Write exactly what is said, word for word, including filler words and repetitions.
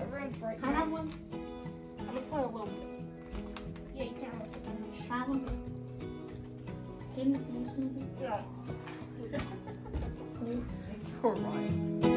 room for it. Can I have one? I'm gonna put a little bit. Yeah, you can have it. Can I have one? Can you please move it? Yeah. Please. Poor Ryan.